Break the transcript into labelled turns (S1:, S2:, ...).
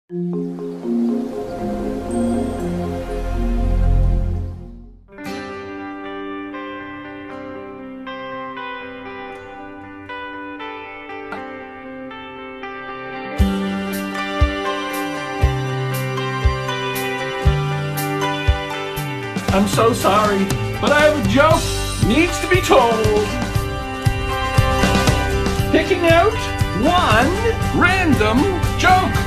S1: I'm so sorry, but I have a joke needs to be told. Picking out one random joke.